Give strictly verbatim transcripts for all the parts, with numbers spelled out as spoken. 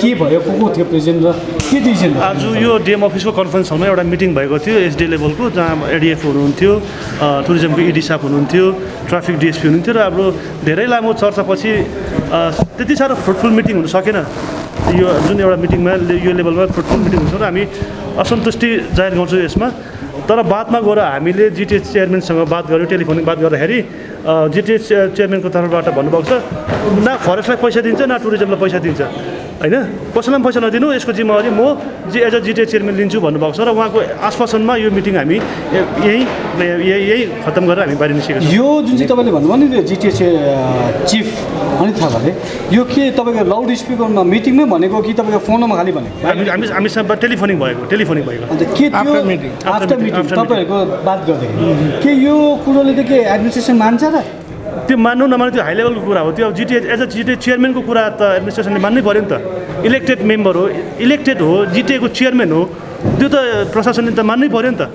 के भयो को को थियो प्रेजेन्ट र के डिसिजन आज यो डिएम अफिसको कन्फरेन्स हलमा एउटा मिटिङ भएको थियो एसडी लेभलको जहाँ एडिएफ हुनुहुन्थ्यो टुरिज्मको इडी साहब हुनुहुन्थ्यो ट्राफिक डिएसपी हुनुहुन्थ्यो र हाम्रो धेरै लामो चर्चापछि त्यति साह्रो फ्रुटफुल मिटिङ हुन सकेन यो जुन एउटा मिटिङमा यो लेभलमा फ्रुटफुल मिटिङ हुन्छ र हामी असन्तुष्टि जाहेर गर्छौँ यसमा तर बादमा गएर हामीले जिटिए चेयरम्यानसँग बात गऱ्यौँ टेलिफोनिक बात गर्दाखेरि जिटिए चेयरम्यानको तर्फबाट भन्नुभएको छ न फरेस्टलाई पैसा दिन्छ न टुरिज्मलाई पैसा दिन्छ होइन कसैलाई पनि पैसा नदिनु यसको जिम्मेवारी म जी एज अ जिटिए चेयरम्यान लिन्छु भन्नुभएको छ र उहाँको आश्वासनमा यो मिटिङ हामी यहीँ यही यही खत्तम गरेर हामी बाहिर निस्केका छौँ। यो जुन चाहिँ तपाईँले भन्नुभयो नि त्यो जिटिए चिफ अनि थापाले यो के तपाईँको लाउड स्पिकरमा मिटिङमै भनेको कि तपाईँको फोनमा खालि भनेको हामी हामी हामीसँग टेलिफोनिक भएको टेलिफोनिक भएको अन्त के त्यो आफ्टर मिटिङ तपाईँहरूको बात गर्दाखेरि के यो कुरोले त के एडमिनिस्ट्रेसन मान्छ र त्यो मान्नु नमान्नु त्यो हाई लेभलको कुरा हो त्यो अब जिटिए एज अ जिटिए चेयरम्यानको कुरा त एडमिनिस्ट्रेसनले मान्नै पऱ्यो नि त इलेक्टेड मेम्बर हो इलेक्टेड हो जिटिएको चेयरम्यान हो त्यो त प्रशासनले त मान्नै पऱ्यो नि त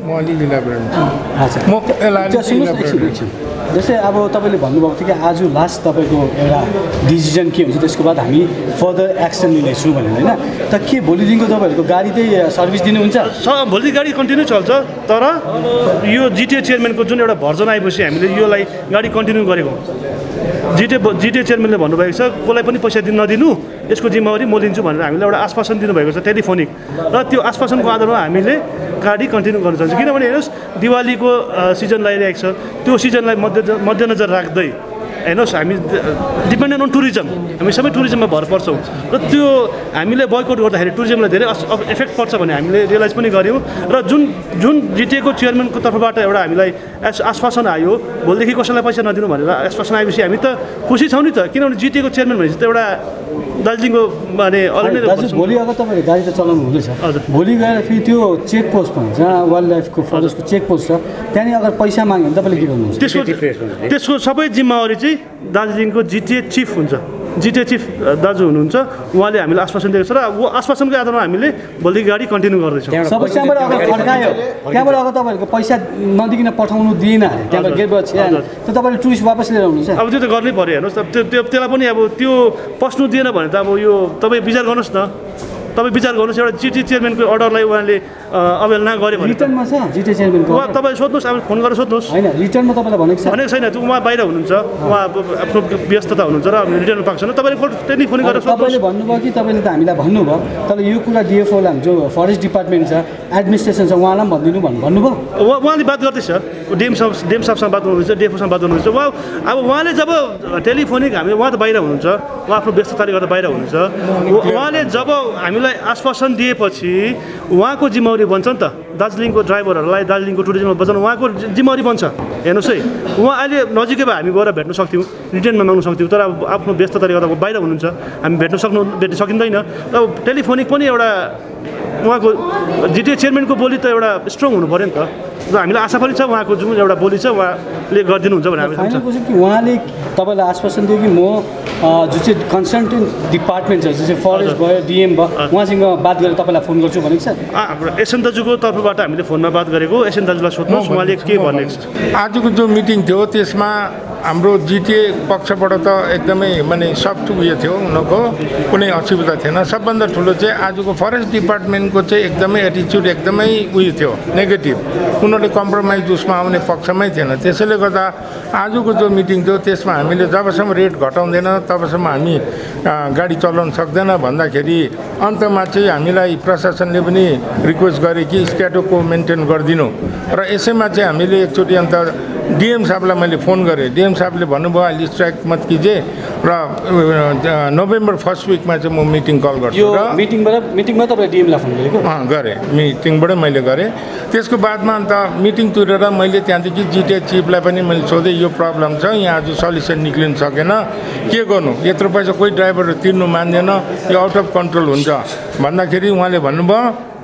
जस्तै अब तपाईँले भन्नुभएको थियो कि आज लास्ट तपाईँको एउटा डिसिजन के हुन्छ त्यसको बाद हामी फर्दर एक्सन लिनेछौँ भनेर होइन त के भोलिदेखिको तपाईँहरूको गाडी चाहिँ सर्भिस दिनुहुन्छ स भोलि गाडी कन्टिन्यू चल्छ तर यो जिटिए चेयरम्यानको जुन एउटा भर्जन आएपछि हामीले योलाई गाडी कन्टिन्यू गरेको जिटिए जिटिए चेयरम्यानले भन्नुभएको छ कसलाई पनि पैसा दिन नदिनु यसको जिम्मेवारी म लिन्छु भनेर हामीलाई एउटा आश्वासन दिनुभएको छ टेलिफोनिक र त्यो आश्वासनको आधारमा हामीले गाडी कन्टिन्यू गर्न चाहन्छौँ किनभने हेर्नुहोस् दिवालीको सिजन लागिरहेको छ त्यो सिजनलाई मध्य मध्यनजर राख्दै हेर्नुहोस् हामी डिपेन्डेन्ट अन टुरिज्म हामी सबै टुरिज्ममा भर पर्छौँ र त्यो हामीले बोयकट गर्दाखेरि टुरिज्मलाई धेरै इफेक्ट पर्छ भने हामीले रियलाइज पनि गऱ्यौँ र जुन जुन जिटिएको चेयरम्यानको तर्फबाट एउटा हामीलाई आश्वासन आयो भोलिदेखि कसैलाई पैसा नदिनु भनेर आश्वासन आएपछि हामी त खुसी छौँ नि त किनभने जिटिएको चेयरम्यान भनेपछि त एउटा दार्जिलिङको माने भोलि अगर तपाईँले गाडी त चलाउनु हुँदैछ भोलि गएर फेरि त्यो चेक पोस्ट भन्छ जहाँ वाइल्ड लाइफको फरेस्टको चेक पोस्ट छ त्यहाँनिर अगर पैसा माग्यो भने तपाईँले के गर्नुहुन्छ त्यसको त्यसको सबै जिम्मेवारी चाहिँ दार्जिलिङको जिटिए चिफ हुन्छ जिटिए चिफ दाजु हुनुहुन्छ उहाँले हामीलाई आश्वासन दिएको छ र आश्वासनको आधारमा हामीले भोलिदेखि गाडी कन्टिन्यू गर्दैछौँ समस्याबाट अगर फर्कायो त्यहाँबाट अगर तपाईँहरूको पैसा नदिकन पठाउनु दिएन अरे त्यहाँबाट गेटबाट छिराएन त तपाईँले टुरिस्ट वापस लिएर आउनुहुन्छ अब त्यो त गर्नै पऱ्यो हेर्नुहोस् त्यो त्यो त्यसलाई पनि अब त्यो पस्नु दिएन भने त अब यो तपाईँ विचार गर्नुहोस् न तपाईँ विचार गर्नुहोस् एउटा जिटिए चेयरम्यानको अर्डरलाई उहाँले अवहेलना गऱ्यो भने रिटर्नमा छ जिटिए चेयरम्यानको उहाँ तपाईँ सोध्नुहोस् अब फोन गरेर सोध्नुहोस् होइन रिटर्नमा तपाईँलाई भनेको छ भनेको छैन त्यो उहाँ बाहिर हुनुहुन्छ उहाँ आफ्नो व्यस्तता हुनुहुन्छ र रिटर्न पाएको छैन तपाईँले टेलिफोन गरेर तपाईँले भन्नुभयो कि तपाईँले त हामीलाई भन्नुभयो तर यो कुरा डिएफओलाई जो फरेस्ट डिपार्टमेन्ट छ एडमिनिस्ट्रेसन छ उहाँलाई पनि भनिदिनु भन्नु भन्नुभयो उहाँ उहाँले बात गर्दैछ डिएम साहब डिएम साहबसँग बात गर्नुहुन्छ डिएफओसँग बात गर्नुहुन्छ उहाँ अब उहाँले जब टेलिफोनिक हामी उहाँ त बाहिर हुनुहुन्छ उहाँ आफ्नो व्यस्तताले गर्दा बाहिर हुनुहुन्छ उहाँले जब हामीलाई आश्वासन दिएपछि उहाँको जिम्मेवारी बन्छ नि त दार्जिलिङको ड्राइभरहरूलाई दार्जिलिङको टुरिज्ममा बचाउनु उहाँको जिम्मेवारी बन्छ हेर्नुहोस् है उहाँ अहिले नजिकै भए हामी गएर भेट्न सक्थ्यौँ रिटर्नमा माग्न सक्थ्यौँ तर अब आफ्नो व्यस्तताले गर्दा बाहिर हुनुहुन्छ हामी भेट्न सक्नु भेट्न सकिँदैन अब टेलिफोनिक पनि एउटा उहाँको जिटिए चेयरम्यानको बोली त एउटा स्ट्रङ हुनु पऱ्यो नि त र हामीलाई आशा पनि छ उहाँको जुन एउटा बोली छ उहाँले गरिदिनुहुन्छ भने हामी फाइनल क्वेसन कि उहाँले तपाईँलाई आश्वासन दियो कि म जुन चाहिँ कन्सल्टेन्ट डिपार्टमेन्ट छ जुन चाहिँ फरेस्ट भयो डिएम भयो उहाँसँग बात गरेर तपाईँलाई फोन गर्छु भनेको छ हाम्रो एसएन दाजुको तर्फबाट हामीले फोनमा बात गरेको एसएन दाजुलाई सोध्नुहोस् उहाँले के भनेको छ आजको जो मिटिङ थियो त्यसमा हाम्रो जिटिए पक्षबाट त एकदमै माने सफ्ट उयो थियो उनीहरूको कुनै असुविधा थिएन सबभन्दा ठुलो चाहिँ आजको फरेस्ट डिपार्टमेन्टको चाहिँ एकदमै एटिच्युड एकदमै उयो थियो नेगेटिभ उनीहरूले कम्प्रोमाइज उसमा आउने पक्षमै थिएन त्यसैले गर्दा आजको जो मिटिङ थियो त्यसमा हामीले जबसम्म रेट घटाउँदैन तबसम्म हामी गाडी चलाउन सक्दैन भन्दाखेरि अन्तमा चाहिँ हामीलाई प्रशासनले पनि रिक्वेस्ट गरे कि स्ट्याटोको मेन्टेन गरिदिनु र यसैमा चाहिँ हामीले एकचोटि अन्त डिएम साहबलाई मैले फोन गरेँ डिएम साहबले भन्नुभयो अहिले स्ट्राइक मत किजे र नोभेम्बर फर्स्ट विकमा चाहिँ म मिटिङ कल गर्छु र मिटिङबाट मिटिङमा तपाईँले डिएमलाई फोन गरेको अँ गरेँ मिटिङबाटै मैले गरेँ त्यसको बादमा अन्त मिटिङ तुरेर मैले त्यहाँदेखि जिटिए चिफलाई पनि मैले सोधेँ यो प्रब्लम छ यहाँ आज सल्युसन निक्लिन सकेन के गर्नु यत्रो पैसा कोही ड्राइभरहरू तिर्नु मान्दैन यो आउट अफ कन्ट्रोल हुन्छ भन्दाखेरि उहाँले भन्नुभयो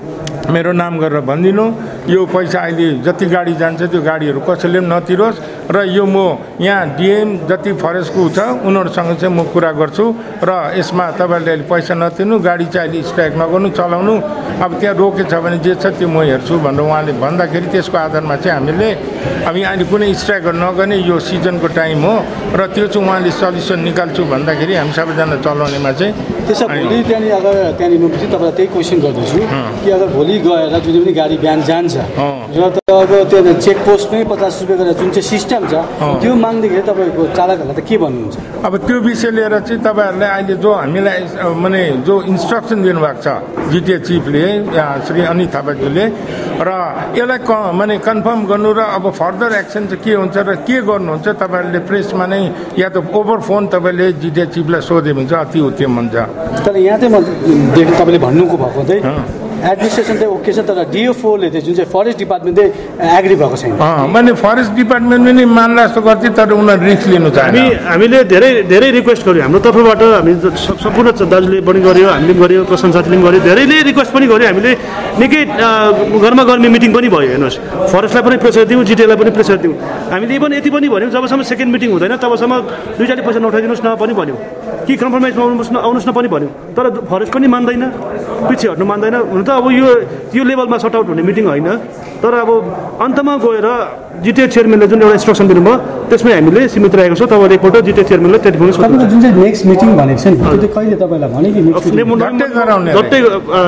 मेरो नाम गरेर भनिदिनु यो पैसा अहिले जति गाडी जान्छ त्यो गाडीहरू कसैले पनि नतिरोस् र यो म यहाँ डिएम जति फरेस्टको छ उनीहरूसँग चाहिँ म कुरा गर्छु र यसमा तपाईँहरूले अहिले पैसा नतिर्नु गाडी चाहिँ अहिले स्ट्राइक नगर्नु चलाउनु अब त्यहाँ रोकेछ भने जे छ त्यो म हेर्छु भनेर उहाँले भन्दाखेरि त्यसको आधारमा चाहिँ हामीले अब अहिले कुनै स्ट्राइकहरू नगर्ने यो सिजनको टाइम हो र त्यो चाहिँ उहाँले सल्युसन निकाल्छु भन्दाखेरि हामी सबैजना चलाउनेमा चाहिँ त्यसो भोलि त्यहाँनिर अगर त्यहाँनिर म तपाईँलाई त्यही क्वेसन गर्दैछु कि अगर भोलि गएर जुन पनि गाडी बिहान जान्छ र अब त्यो चेकपोस्टमै पचास रुपियाँ गरेर जुन चाहिँ सिस्टम छ त्यो माग्दाखेरि तपाईँको चालकहरूलाई त के भन्नुहुन्छ? अब त्यो विषय लिएर चाहिँ तपाईँहरूले अहिले जो हामीलाई माने जो इन्स्ट्रक्सन दिनुभएको छ जिटिए चिफले श्री अनित थापाज्यूले र यसलाई क माने कन्फर्म गर्नु र अब फर्दर एक्सन चाहिँ के हुन्छ र के गर्नुहुन्छ तपाईँहरूले प्रेसमा नै या त ओभर फोन तपाईँले जिटिए चिफलाई सोध्यो भने चाहिँ अति उत्तम हुन्छ। तर यहाँ चाहिँ म देख्नु तपाईँले भन्नुको भएको चाहिँ एडमिनिस्ट्रेसन चाहिँ ओके छ तर डिएफओले चाहिँ जुन चाहिँ फरेस्ट डिपार्टमेन्ट चाहिँ एग्री भएको छैन। मैले फरेस्ट डिपार्टमेन्टले नै मान्ला जस्तो गर्थेँ तर उनीहरू रिस्क लिनु चाहे। हामी हामीले धेरै धेरै रिक्वेस्ट गर्यौँ हाम्रो तर्फबाट हामी सम्पूर्ण दाजुले पनि गर्यो हामीले पनि गर्यो प्रशासन साथीले पनि गर्यो धेरैले रिक्वेस्ट पनि गर्यो हामीले निकै गर्मा गर्मी मिटिङ पनि भयो हेर्नुहोस् फरेस्टलाई पनि प्रेसर दिउँ जिटिएलाई पनि प्रेसर दिउँ हामीले पनि यति पनि भन्यौँ जबसम्म सेकेन्ड मिटिङ हुँदैन तबसम्म दुईजनाले पैसा नउठाइदिनुहोस् न पनि भन्यौँ कि कम्प्रोमाइजमा आउनुहोस् न आउनुहोस् न पनि भन्यौँ तर फरेस्ट पनि मान्दैन पछि हट्नु मान्दैन हुन त अब यो यो लेभलमा सर्ट आउट हुने मिटिङ होइन तर अब अन्तमा गएर जिटिए चेयरम्यानले जुन एउटा इन्स्ट्रक्सन दिनुभयो त्यसमै हामीले सीमित रहेको छौँ तपाईँले एकपल्ट जिटिए चेयरम्यानले टेलिफोन तपाईँको जुन चाहिँ नेक्स्ट मिटिङ भनेको छ नि त्यो चाहिँ कहिले तपाईँलाई भने कि झट्टै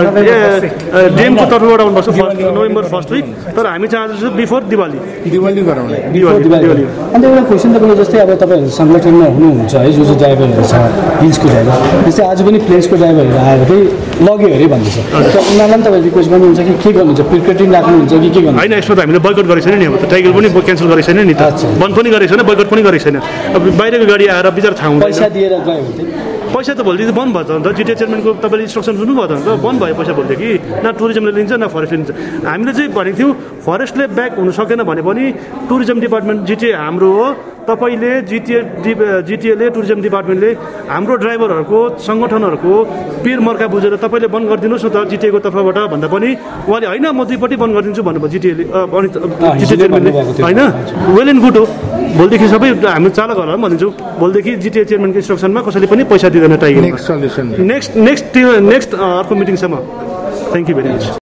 डिएमको तर्फबाट आउनुपर्छ फर्स्ट नोभेम्बर फर्स्ट विक तर हामी चाहन्छौँ बिफोर दिवाली दिवाली गराउने दिवाली। अन्त एउटा क्वेसन तपाईँले जस्तै अब तपाईँहरू सङ्गठनमा हुनुहुन्छ है जो जो ड्राइभरहरू छ हिल्सको ड्राइभर जस्तै आज पनि प्लेन्सको ड्राइभरहरू आएर चाहिँ लग्यो अरे भन्दैछ उनीहरूलाई पनि तपाईँ रिक्वेस्ट गर्नुहुन्छ कि के गर्नुहुन्छ पिकेटिङ राख्नुहुन्छ कि के गर्नु? होइन यसमा त हामीले बोयकट गरेको छैन नि अब त टाइगर पनि क्यान्सल गरेको छैन नि त बन्द पनि गरेको छैन बोयकट पनि गरेको छैन अब बाहिरको गाडी आएर बिचार थाहा हुँदैन पैसा दिएर गयो भने पैसा त भोलिदेखि बन्द भयो त अन्त जिटिए चेयरम्यानको तपाईँले इन्स्ट्रक्सन सुन्नुभयो त अन्त बन्द भयो पैसा भोलिदेखि न टुरिज्मले लिन्छ न फरेस्टले लिन्छ। हामीले चाहिँ भनेको थियौँ फरेस्टले ब्याक हुनु सकेन भने पनि टुरिज्म डिपार्टमेन्ट जिटिए हाम्रो हो तपाईँले जिटिए डि जिटिएले टुरिज्म डिपार्टमेन्टले हाम्रो ड्राइभरहरूको सङ्गठनहरूको पिर मर्का बुझेर तपाईँले बन्द गरिदिनुहोस् न त जिटिएको तर्फबाट भन्दा पनि उहाँले होइन म दुईपट्टि बन्द गरिदिन्छु भन्नुभयो जिटिएले जिटिए चेयरम्यानले होइन वेल एन्ड गुड हो भोलिदेखि सबै हामी चालकहरूलाई पनि भनिदिन्छौँ भोलिदेखि जिटिए चेयरम्यानको इन्स्ट्रक्सनमा कसैले पनि पैसा दिँदैन tiger. Next solution next next next अर्को मिटिङसम्म थ्याङ्क यू भेरी मच।